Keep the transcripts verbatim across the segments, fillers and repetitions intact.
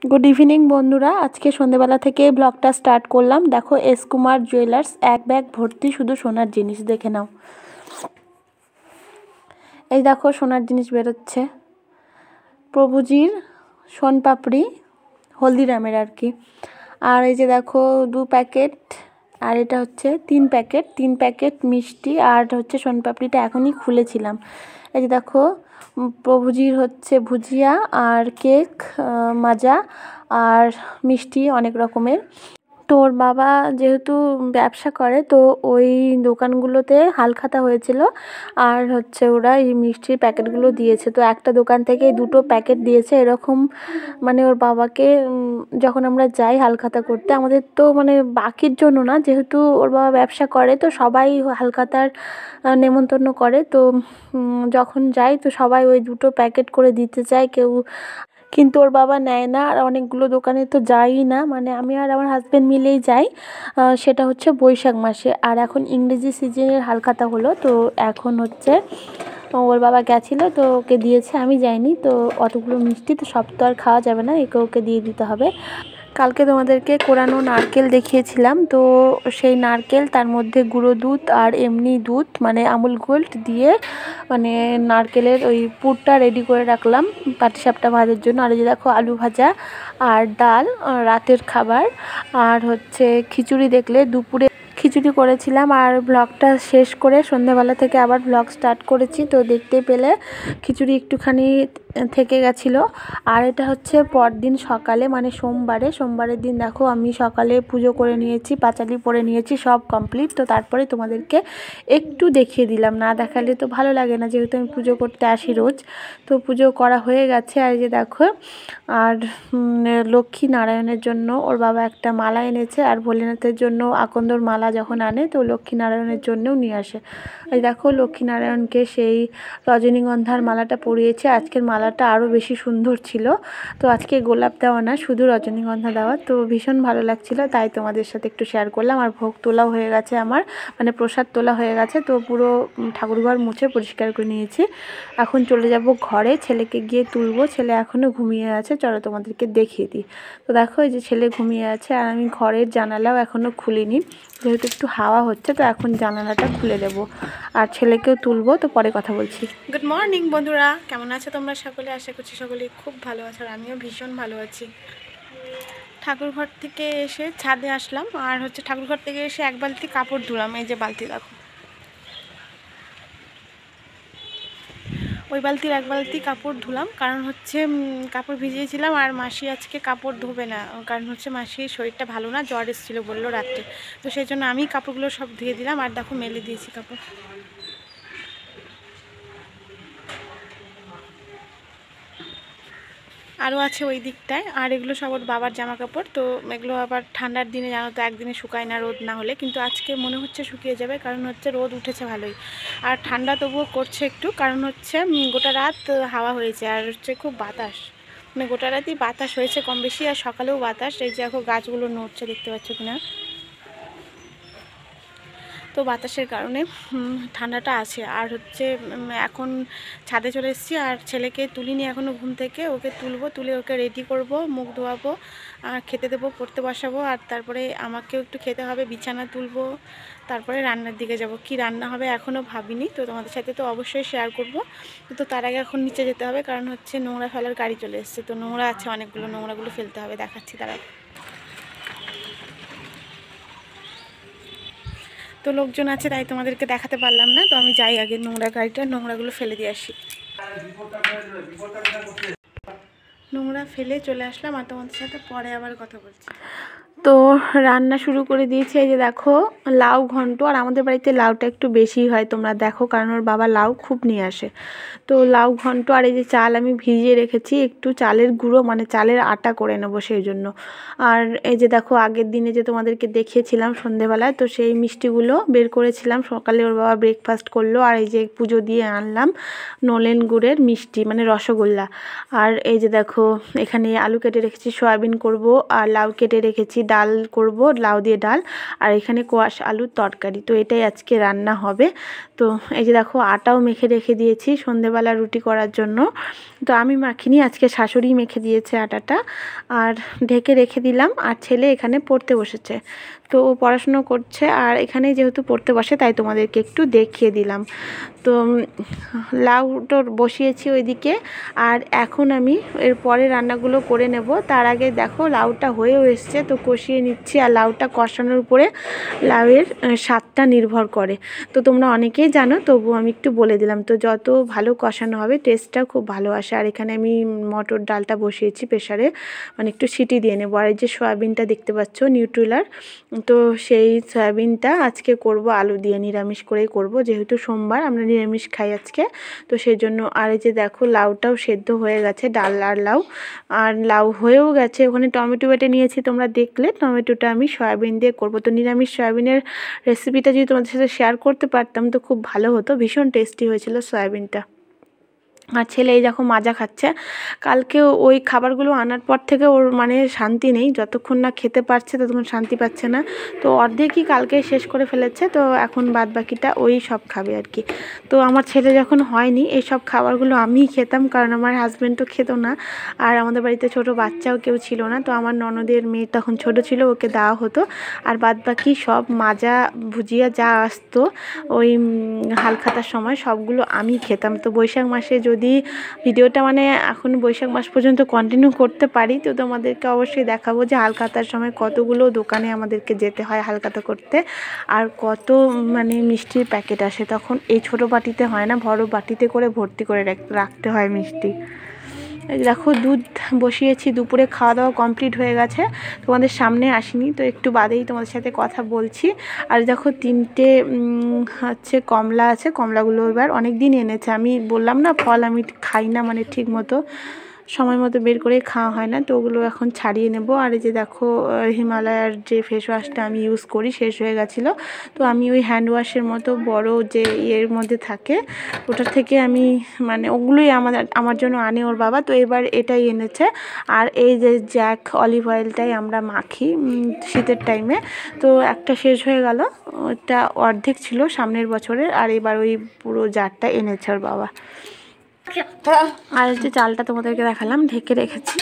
Good evening বন্ধুরা, আজকে সন্ধ্যেবেলা থেকে ব্লগটা স্টার্ট করলাম। দেখো এস কুমার জুয়েলার্স, এক ব্যাগ ভর্তি শুধু সোনার জিনিস, দেখে নাও। এই দেখো সোনার জিনিস বেরোচ্ছে, প্রভুজির সোনপাপড়ি, হলদিরামের আর কি। আর এই যে দেখো দু প্যাকেট, আর এটা হচ্ছে তিন প্যাকেট তিন প্যাকেট মিষ্টি, আর হচ্ছে সোনপাপড়িটা এখনই খুলেছিলাম। এই যে দেখো প্রভুজির হচ্ছে ভুজিয়া আর কেক, মাজা আর মিষ্টি অনেক রকমের। তো ওর বাবা যেহেতু ব্যবসা করে, তো ওই দোকানগুলোতে হালখাতা হয়েছিল, আর হচ্ছে ওরা এই মিষ্টির প্যাকেটগুলো দিয়েছে। তো একটা দোকান থেকে দুটো প্যাকেট দিয়েছে এরকম। মানে ওর বাবাকে যখন আমরা যাই হালখাতা করতে, আমাদের তো মানে বাকির জন্য না, যেহেতু ওর বাবা ব্যবসা করে তো সবাই হালখাতার নেমন্তন্ন করে। তো যখন যাই তো সবাই ওই দুটো প্যাকেট করে দিতে চায় কেউ, কিন্তু ওর বাবা নেয় না। আর অনেকগুলো দোকানে তো যাই না, মানে আমি আর আমার হাজব্যান্ড মিলেই যাই। সেটা হচ্ছে বৈশাখ মাসে, আর এখন ইংরেজি সিজনের হালখাতা হলো। তো এখন হচ্ছে ওর বাবা গেছিলো, তো ওকে দিয়েছে, আমি যাইনি। তো অতগুলো মিষ্টি তো সব তো আর খাওয়া যাবে না, একে ওকে দিয়ে দিতে হবে। কালকে তোমাদেরকে কোরানো নারকেল দেখিয়েছিলাম, তো সেই নারকেল, তার মধ্যে গুঁড়ো দুধ আর এমনি দুধ মানে আমুল গোল্ড দিয়ে মানে নারকেলের ওই পুরটা রেডি করে রাখলাম পাটিসাপটা ভাজার জন্য। আর এই যে দেখো আলু ভাজা আর ডাল রাতের খাবার, আর হচ্ছে খিচুড়ি। দেখলে দুপুরে খিচুড়ি করেছিলাম, আর ব্লগটা শেষ করে সন্ধ্যাবেলা থেকে আবার ব্লগ স্টার্ট করেছি। তো দেখতে পেলে খিচুড়ি একটুখানি থেকে গেছিলো। আর এটা হচ্ছে পরদিন সকালে, মানে সোমবারে সোমবারের দিন দেখো আমি সকালে পুজো করে নিয়েছি, পাঁচালি পরে নিয়েছি, সব কমপ্লিট। তো তারপরে তোমাদেরকে একটু দেখিয়ে দিলাম, না দেখালে তো ভালো লাগে না, যেহেতু আমি পুজো করতে আসি রোজ। তো পুজো করা হয়ে গেছে। আর যে দেখো, আর লক্ষ্মী নারায়ণের জন্য ওর বাবা একটা মালা এনেছে, আর ভোলেনাথের জন্য আকন্দর মালা যখন আনে তো লক্ষ্মী নারায়ণের জন্যও নিয়ে আসে। এই দেখো লক্ষ্মী নারায়ণকে সেই রজনীগন্ধার মালাটা পরিয়েছে। আজকের মালাটা আরও বেশি সুন্দর ছিল। তো আজকে গোলাপ দেওয়া না, শুধু রজনীগন্ধা দেওয়া। তো ভীষণ ভালো লাগছিল, তাই তোমাদের সাথে একটু শেয়ার করলাম। আর ভোগ তোলাও হয়ে গেছে আমার, মানে প্রসাদ তোলা হয়ে গেছে। তো পুরো ঠাকুরঘর মুছে পরিষ্কার করে নিয়েছি। এখন চলে যাব ঘরে, ছেলেকে গিয়ে তুলবো। ছেলে এখনও ঘুমিয়ে আছে, চলো তোমাদেরকে দেখিয়ে দিই। তো দেখো এই যে ছেলে ঘুমিয়ে আছে, আর আমি ঘরের জানালাও এখনও খুলিনি, যেহেতু একটু হাওয়া হচ্ছে। তো এখন জানালাটা খুলে দেবো, আর ছেলেকেও তুলবো। তো পরে কথা বলছি। গুড মর্নিং বন্ধুরা, কেমন আছো তোমরা সকলে? আশা করছি সকলেই খুব ভালো আছো, আর আমিও ভীষণ ভালো আছি। ঠাকুরঘর থেকে এসে ছাদে আসলাম, আর হচ্ছে ঠাকুরঘর থেকে এসে এক বালতি কাপড় ধুলাম। এই যে বালতি দেখো, ওই বালতির এক বালতি কাপড় ধুলাম, কারণ হচ্ছে কাপড় ভিজিয়েছিলাম। আর মাসি আজকে কাপড় ধোবে না, কারণ হচ্ছে মাসির শরীরটা ভালো না, জ্বর এসেছিলো বললো রাত্রে। তো সেই জন্য আমি কাপড়গুলো সব ধুয়ে দিলাম। আর দেখো মেলে দিয়েছি কাপড়। আরও আছে ওই দিকটায়, আর এগুলো সব ওর বাবার জামা কাপড়। তো এগুলো আবার ঠান্ডার দিনে জানো তো একদিনে শুকায় না, রোদ না হলে। কিন্তু আজকে মনে হচ্ছে শুকিয়ে যাবে, কারণ হচ্ছে রোদ উঠেছে ভালোই, আর ঠান্ডা তবুও করছে একটু, কারণ হচ্ছে গোটা রাত হাওয়া হয়েছে, আর হচ্ছে খুব বাতাস, মানে গোটা রাতই বাতাস হয়েছে কম বেশি, আর সকালেও বাতাস। এই যে দেখো গাছগুলো নড়ছে, দেখতে পাচ্ছ কিনা। তো বাতাসের কারণে ঠান্ডাটা আছে। আর হচ্ছে এখন ছাদে চলে এসেছি, আর ছেলেকে তুলিনি এখনও ঘুম থেকে। ওকে তুলবো, তুলে ওকে রেডি করব, মুখ ধোয়াবো, আর খেতে দেবো, পড়তে বসাবো। আর তারপরে আমাকেও একটু খেতে হবে, বিছানা তুলবো, তারপরে রান্নার দিকে যাব। কি রান্না হবে এখনও ভাবিনি, তো তোমাদের সাথে তো অবশ্যই শেয়ার করব। তো তার আগে এখন নিচে যেতে হবে, কারণ হচ্ছে নোংরা ফেলার গাড়ি চলে এসেছে। তো নোংরা আছে অনেকগুলো, নোংরাগুলো ফেলতে হবে, দেখাচ্ছি তারা। তো লোকজন আছে, তাই তোমাদেরকে দেখাতে পারলাম না। তো আমি যাই আগে নোংরা গাড়িটা, নোংরাগুলো ফেলে দিয়ে আসি। নোংরা ফেলে চলে আসলাম, আর তোমাদের সাথে পরে আবার কথা বলছি। তো রান্না শুরু করে দিয়েছি। এই যে দেখো লাউ ঘন্ট, আর আমাদের বাড়িতে লাউটা একটু বেশি হয়, তোমরা দেখো, কারণ ওর বাবা লাউ খুব নিয়ে আসে। তো লাউ ঘন্ট, আর এই যে চাল আমি ভিজিয়ে রেখেছি, একটু চালের গুঁড়ো মানে চালের আটা করে নেবো সেই জন্য। আর এই যে দেখো আগের দিনে যে তোমাদেরকে দেখিয়েছিলাম সন্ধেবেলায়, তো সেই মিষ্টিগুলো বের করেছিলাম, সকালে ওর বাবা ব্রেকফাস্ট করলো। আর এই যে পুজো দিয়ে আনলাম নলেন গুড়ের মিষ্টি, মানে রসগোল্লা। আর এই যে দেখো এখানে আলু কেটে রেখেছি, সয়াবিন করব, আর লাউ কেটে রেখেছি, ডাল করব, লাউ দিয়ে ডাল, আর এখানে কোয়াশ আলুর তরকারি। তো এটাই আজকে রান্না হবে। তো এই যে দেখো আটাও মেখে রেখে দিয়েছি সন্ধেবেলা রুটি করার জন্য। তো আমি মাখিনি, আজকে শাশুড়ি মেখে দিয়েছে আটাটা, আর ঢেকে রেখে দিলাম। আর ছেলে এখানে পড়তে বসেছে, তো ও পড়াশুনো করছে, আর এখানে যেহেতু পড়তে বসে তাই তোমাদেরকে একটু দেখিয়ে দিলাম। তো লাউ তো বসিয়েছি ওইদিকে, আর এখন আমি এর পরে রান্নাগুলো করে নেব। তার আগে দেখো লাউটা হয়েও এসছে, তো কষিয়ে নিচ্ছি। আর লাউটা কষানোর উপরে লাউয়ের স্বাদটা নির্ভর করে, তো তোমরা অনেকেই জানো, তবু আমি একটু বলে দিলাম। তো যত ভালো কষানো হবে টেস্টটা খুব ভালো আসে। আর এখানে আমি মটর ডালটা বসিয়েছি প্রেসারে, মানে একটু সিটি দিয়ে নেবো। আর এই যে সয়াবিনটা দেখতে পাচ্ছ নিউট্রিলার, তো সেই সয়াবিনটা আজকে করব আলু দিয়ে, নিরামিষ করেই করব, যেহেতু সোমবার আমরা নিরামিষ খাই আজকে, তো সেই জন্য। আর এই যে দেখো লাউটাও সেদ্ধ হয়ে গেছে, ডাল আর লাউ, আর লাউ হয়েও গেছে। ওখানে টমেটো বেটে নিয়েছি, তোমরা দেখলে। টমেটোটা আমি সয়াবিন দিয়ে করব। তো নিরামিষ সয়াবিনের রেসিপিটা যদি তোমাদের সাথে শেয়ার করতে পারতাম তো খুব ভালো হতো, ভীষণ টেস্টি হয়েছিল সয়াবিনটা। আর ছেলে এই দেখো মাজা খাচ্ছে। কালকে ওই খাবারগুলো আনার পর থেকে ওর মানে শান্তি নেই, যতক্ষণ না খেতে পারছে ততক্ষণ শান্তি পাচ্ছে না। তো অর্ধেকই কালকে শেষ করে ফেলেছে, তো এখন বাদ বাকিটা ওই সব খাবে আর কি। তো আমার ছেলে যখন হয়নি এই সব খাবারগুলো আমিই খেতাম, কারণ আমার হাজব্যান্ড তো খেত না, আর আমাদের বাড়িতে ছোট বাচ্চাও কেউ ছিল না। তো আমার ননদের মেয়ে তখন ছোট ছিল, ওকে দেওয়া হতো। আর বাদ বাকি সব মাজা ভুজিয়া যা আসতো ওই হালখাতার সময় সবগুলো আমি খেতাম। তো বৈশাখ মাসে যদি ভিডিওটা মানে এখন বৈশাখ মাস পর্যন্ত কন্টিনিউ করতে পারি, তো তোমাদেরকে অবশ্যই দেখাবো যে হালখাতার সময় কতগুলো দোকানে আমাদেরকে যেতে হয় হালখাতা করতে, আর কত মানে মিষ্টির প্যাকেট আসে তখন। এই ছোটো বাটিতে হয় না, বড় বাটিতে করে ভর্তি করে রাখতে হয় মিষ্টি। এই দেখো দুধ বসিয়েছি, দুপুরে খাওয়া দাওয়া কমপ্লিট হয়ে গেছে, তোমাদের সামনে আসিনি, তো একটু বাদেই তোমাদের সাথে কথা বলছি। আর দেখো তিনটে হচ্ছে কমলা আছে, কমলাগুলো এবার অনেক দিন এনেছে। আমি বললাম না ফল আমি খাই না, মানে ঠিক মতো সময় মতো বের করে খাওয়া হয় না, তো ওগুলো এখন ছাড়িয়ে নেব। আর এই যে দেখো হিমালয়ার যে ফেস ওয়াশটা আমি ইউজ করি শেষ হয়ে গেছিলো, তো আমি ওই হ্যান্ড ওয়াশের মতো বড় যে ইয়ের মধ্যে থাকে ওটার থেকে আমি মানে ওগুলোই আমাদের আমার জন্য আনে ওর বাবা, তো এবার এটাই এনেছে। আর এই যে জ্যাক অলিভ অয়েলটাই আমরা মাখি শীতের টাইমে, তো একটা শেষ হয়ে গেল, ওটা অর্ধেক ছিল সামনের বছরের, আর এবার ওই পুরো জারটা এনেছে ওর বাবা। আর যে চালটা তোমাদেরকে দেখালাম ঢেকে রেখেছি।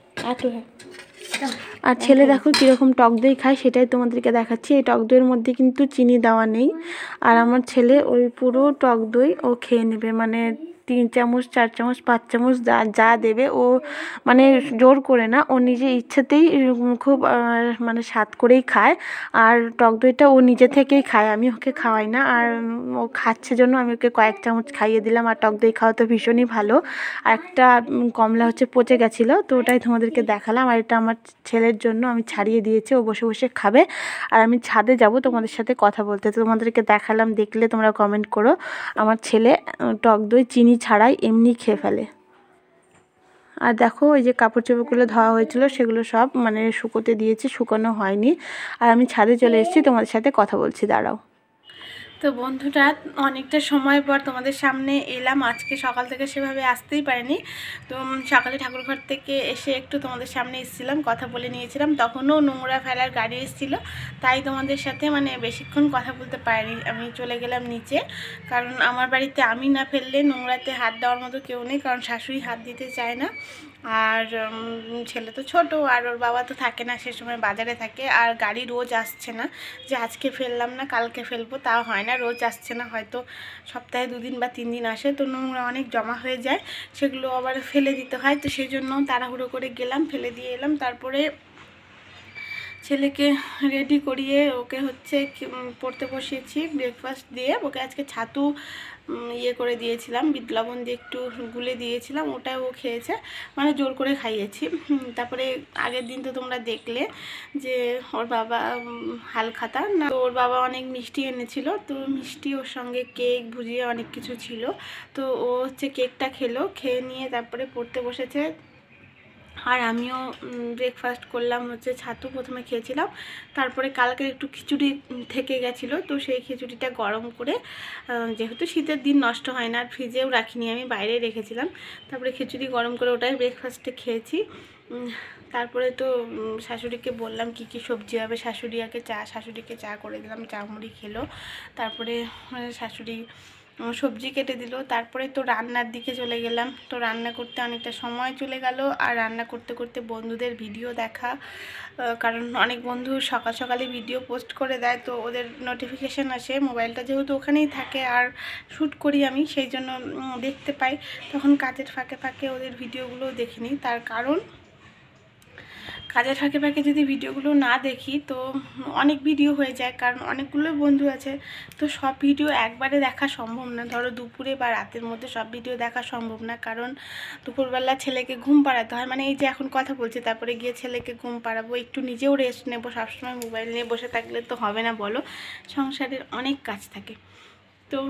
আর ছেলে দেখো কীরকম টক দই খায় সেটাই তোমাদেরকে দেখাচ্ছি। এই টক দইয়ের মধ্যে কিন্তু চিনি দেওয়া নেই, আর আমার ছেলে ওই পুরো টক দই ও খেয়ে নেবে, মানে তিন চামচ চার চামচ পাঁচ চামচ যা যা দেবে ও মানে জোর করে না, ও নিজে ইচ্ছেতেই খুব মানে স্বাদ করেই খায়। আর টক দইটা ও নিজে থেকেই খায়, আমি ওকে খাওয়াই না। আর ও খাচ্ছে জন্য আমি ওকে কয়েক চামচ খাইয়ে দিলাম। আর টক দই খাওয়া তো ভীষণই ভালো। আর একটা কমলা হচ্ছে পচে গেছিলো, তো ওটাই তোমাদেরকে দেখালাম। আর এটা আমার ছেলের জন্য আমি ছাড়িয়ে দিয়েছি, ও বসে বসে খাবে। আর আমি ছাদে যাব তোমাদের সাথে কথা বলতে, তো তোমাদেরকে দেখালাম, দেখলে তোমরা কমেন্ট করো। আমার ছেলে টক দই চিনি ছাড়াই এমনি খেয়ে ফেলে। আর দেখো ওই যে কাপড় চোপড়গুলো ধোয়া হয়েছিল সেগুলো সব মানে শুকোতে দিয়েছি, শুকানো হয়নি। আর আমি ছাদে চলে এসেছি, তোমাদের সাথে কথা বলছি, দাঁড়াও। তো বন্ধুরা অনেকটা সময় পর তোমাদের সামনে এলাম, আজকে সকাল থেকে সেভাবে আসতেই পারিনি। তো সকালে ঠাকুরঘর থেকে এসে একটু তোমাদের সামনে এসেছিলাম, কথা বলে নিয়েছিলাম, তখনও নোংরা ফেলার গাড়ি এসেছিল, তাই তোমাদের সাথে মানে বেশিক্ষণ কথা বলতে পারিনি। আমি চলে গেলাম নিচে, কারণ আমার বাড়িতে আমি না ফেললে নোংরাতে হাত দেওয়ার মতো কেউ নেই, কারণ শাশুড়ি হাত দিতে চায় না। আর ছেলে তো ছোট, আর ওর বাবা তো থাকে না, সে সময় বাজারে থাকে। আর গাড়ি রোজ আসছে না যে আজকে ফেললাম না কালকে ফেলবো, তাও হয় না, রোজ আসছে না, হয়তো সপ্তাহে দুদিন বা তিন দিন আসে। তো নোংরা অনেক জমা হয়ে যায়, সেগুলো আবার ফেলে দিতে হয়। তো সেই জন্য তাড়াহুড়ো করে গেলাম, ফেলে দিয়ে এলাম। তারপরে ছেলেকে রেডি করিয়ে ওকে হচ্ছে পড়তে বসিয়েছি, ব্রেকফাস্ট দিয়ে ওকে আজকে ছাতু ইয়ে করে দিয়েছিলাম, বিট লবণ দিয়ে একটু গুলে দিয়েছিলাম, ওটাই ও খেয়েছে, মানে জোর করে খাইয়েছি। তারপরে আগের দিন তো তোমরা দেখলে যে ওর বাবা হালখাতা না, তো ওর বাবা অনেক মিষ্টি এনেছিল, তো মিষ্টি ওর সঙ্গে কেক ভুজিয়া অনেক কিছু ছিল। তো ও হচ্ছে কেকটা খেলো, খেয়ে নিয়ে তারপরে পড়তে বসেছে। আর আমিও ব্রেকফাস্ট করলাম হচ্ছে ছাতু প্রথমে খেয়েছিলাম, তারপরে কালকে একটু খিচুড়ি থেকে গেছিলো, তো সেই খিচুড়িটা গরম করে, যেহেতু শীতের দিন নষ্ট হয় না, আর ফ্রিজেও রাখিনি আমি, বাইরে রেখেছিলাম, তারপরে খিচুড়ি গরম করে ওটাই ব্রেকফাস্টে খেয়েছি। তারপরে তো শাশুড়িকে বললাম কি কি সবজি হবে, শাশুড়িয়াকে চা শাশুড়িকে চা করে দিলাম, চা মুড়ি খেলো। তারপরে শাশুড়ি সবজি কেটে দিল। তারপরে তো রান্নার দিকে চলে গেলাম। তো রান্না করতে অনেকটা সময় চলে গেল, আর রান্না করতে করতে বন্ধুদের ভিডিও দেখা, কারণ অনেক বন্ধু সকাল সকালে ভিডিও পোস্ট করে দেয়, তো ওদের নোটিফিকেশান আসে, মোবাইলটা যেহেতু ওখানেই থাকে আর শ্যুট করি আমি, সেই জন্য দেখতে পাই। তখন কাজের ফাঁকে ফাঁকে ওদের ভিডিওগুলো দেখে নিই। তার কারণ কাজের ফাঁকে ফাঁকে যদি ভিডিওগুলো না দেখি তো অনেক ভিডিও হয়ে যায়, কারণ অনেকগুলো বন্ধু আছে, তো সব ভিডিও একবারে দেখা সম্ভব না। ধরো দুপুরে বা রাতের মধ্যে সব ভিডিও দেখা সম্ভব না, কারণ দুপুরবেলা ছেলেকে ঘুম পাড়াতে হয়, মানে এই যে এখন কথা বলছি, তারপরে গিয়ে ছেলেকে ঘুম পাড়াবো, একটু নিজেও রেস্ট নেবো। সবসময় মোবাইল নিয়ে বসে থাকলে তো হবে না বলো, সংসারের অনেক কাজ থাকে। তো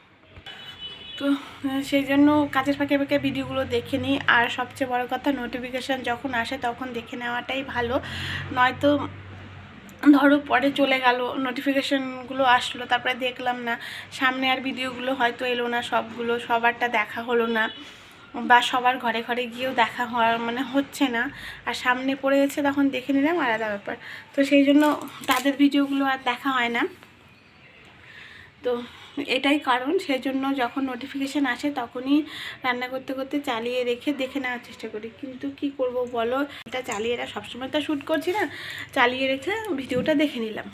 তো সেই জন্য কাজের ফাঁকে ফাঁকে ভিডিওগুলো দেখে নিই। আর সবচেয়ে বড় কথা, নোটিফিকেশান যখন আসে তখন দেখে নেওয়াটাই ভালো, নয়তো ধরো পরে চলে গেল, নোটিফিকেশানগুলো আসলো, তারপরে দেখলাম না, সামনে আর ভিডিওগুলো হয়তো এলো না, সবগুলো সবারটা দেখা হলো না, বা সবার ঘরে ঘরে গিয়েও দেখা হওয়ার মানে হচ্ছে না, আর সামনে পড়ে গেছে তখন দেখে নিলাম, আলাদা ব্যাপার। তো সেই জন্য তাদের ভিডিওগুলো আর দেখা হয় না। তো এটাই কারণ, সেই জন্য যখন নোটিফিকেশান আসে তখনই রান্না করতে করতে চালিয়ে রেখে দেখে নেওয়ার চেষ্টা করি। কিন্তু কি করব বলো, এটা চালিয়ে রেখে সবসময় তো শ্যুট করছি না, চালিয়ে রেখে ভিডিওটা দেখে নিলাম।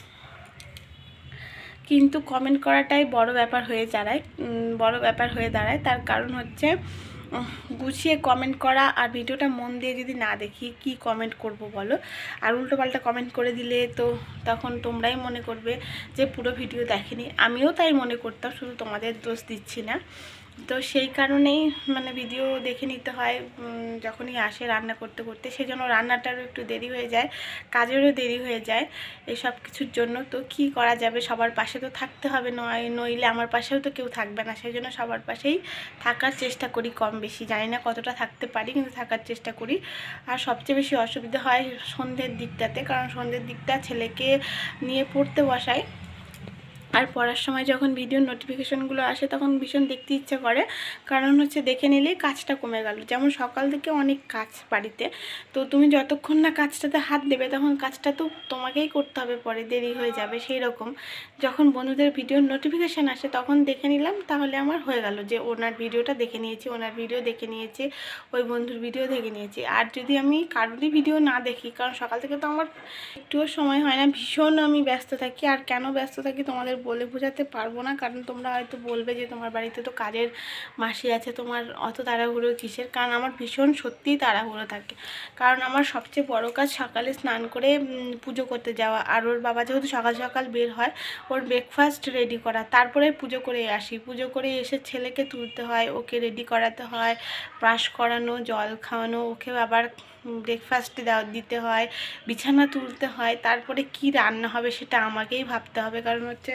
কিন্তু কমেন্ট করাটাই বড় ব্যাপার হয়ে দাঁড়ায় বড় ব্যাপার হয়ে দাঁড়ায় তার কারণ হচ্ছে গুছিয়ে কমেন্ট করা, আর ভিডিওটা মন দিয়ে যদি না দেখি কি কমেন্ট করব বলো। আর উল্টোপাল্টা কমেন্ট করে দিলে তো তখন তোমরাই মনে করবে যে পুরো ভিডিও দেখেনি। আমিও তাই মনে করতাম, শুধু তোমাদের দোষ দিচ্ছি না। তো সেই কারণেই মানে ভিডিও দেখে নিতে হয় যখনই আসে রান্না করতে করতে, সেই জন্য রান্নাটারও একটু দেরি হয়ে যায়, কাজেরও দেরি হয়ে যায়, এসব কিছুর জন্য। তো কি করা যাবে, সবার পাশে তো থাকতে হবে, নয় নইলে আমার পাশেও তো কেউ থাকবে না, সেই জন্য সবার পাশেই থাকার চেষ্টা করি কম বেশি, জানি না কতটা থাকতে পারি, কিন্তু থাকার চেষ্টা করি। আর সবচেয়ে বেশি অসুবিধা হয় সন্ধ্যের দিকটাতে, কারণ সন্ধ্যের দিকটা ছেলেকে নিয়ে পড়তে বসাই, আর পড়ার সময় যখন ভিডিওর নোটিফিকেশানগুলো আসে তখন ভীষণ দেখতে ইচ্ছা করে, কারণ হচ্ছে দেখে নিলেই কাজটা কমে গেল। যেমন সকাল থেকে অনেক কাজ বাড়িতে, তো তুমি যতক্ষণ না কাজটাতে হাত দেবে তখন কাজটা তো তোমাকেই করতে হবে, পরে দেরি হয়ে যাবে। সেই রকম যখন বন্ধুদের ভিডিওর নোটিফিকেশান আসে তখন দেখে নিলাম, তাহলে আমার হয়ে গেল যে ওনার ভিডিওটা দেখে নিয়েছি, ওনার ভিডিও দেখে নিয়েছে, ওই বন্ধুর ভিডিও দেখে নিয়েছি। আর যদি আমি কারোরই ভিডিও না দেখি, কারণ সকাল থেকে তো আমার একটুও সময় হয় না, ভীষণ আমি ব্যস্ত থাকি। আর কেন ব্যস্ত থাকি তোমাদের বলে বোঝাতে পারবো না, কারণ তোমরা হয়তো বলবে যে তোমার বাড়িতে তো কাজের মাসি আছে, তোমার অত তাড়াহুড়ো কিসের। কারণ আমার ভীষণ সত্যিই তাড়াহুড়ো থাকে, কারণ আমার সবচেয়ে বড় কাজ সকালে স্নান করে পুজো করতে যাওয়া, আর ওর বাবা যেহেতু সকাল সকাল বের হয়, ওর ব্রেকফাস্ট রেডি করা, তারপরে পুজো করে আসি, পুজো করে এসে ছেলেকে তুলতে হয়, ওকে রেডি করাতে হয়, ব্রাশ করানো, জল খাওয়ানো, ওকে আবার ব্রেকফাস্ট দেওয়া দিতে হয়, বিছানা তুলতে হয়, তারপরে কি রান্না হবে সেটা আমাকেই ভাবতে হবে, কারণ হচ্ছে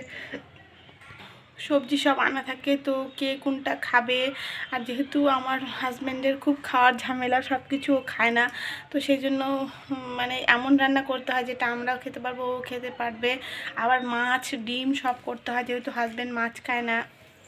সবজি সব আনা থাকে, তো কে কোনটা খাবে। আর যেহেতু আমার হাজব্যান্ডের খুব খাওয়ার ঝামেলা, সব কিছু ও খায় না, তো সেই জন্য মানে এমন রান্না করতে হয় যেটা আমরাও খেতে পারবো, ও খেতে পারবে। আবার মাছ ডিম সব করতে হয়, যেহেতু হাজব্যান্ড মাছ খায় না।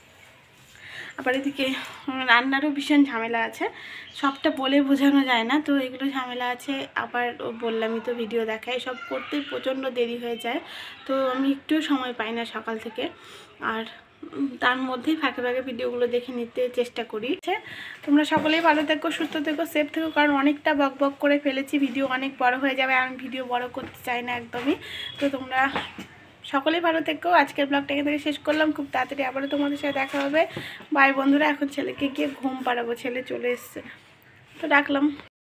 আবার এদিকে রান্নারও ভীষণ ঝামেলা আছে, সবটা বলে বোঝানো যায় না, তো এগুলো ঝামেলা আছে। আবার বললামই তো ভিডিও দেখা, এসব করতে প্রচণ্ড দেরি হয়ে যায়, তো আমি একটুও সময় পাই না সকাল থেকে। আর তার মধ্যেই ফাঁকে ফাঁকে ভিডিওগুলো দেখে নিতে চেষ্টা করি। তোমরা সকলেই ভালো থেকো, সুস্থ থেকো, সেফ থেকো, কারণ অনেকটা বক বক করে ফেলেছি, ভিডিও অনেক বড় হয়ে যাবে, আমি ভিডিও বড় করতে চাই না একদমই। তো তোমরা সকলেই ভালো থেকো। আজকের ব্লগটা এখান থেকে শেষ করলাম, খুব তাড়াতাড়ি আবারও তোমাদের সাথে দেখা হবে। বাই বন্ধুরা, এখন ছেলেকে গিয়ে ঘুম পাড়াবো, ছেলে চলে এসছে, তো ডাকলাম।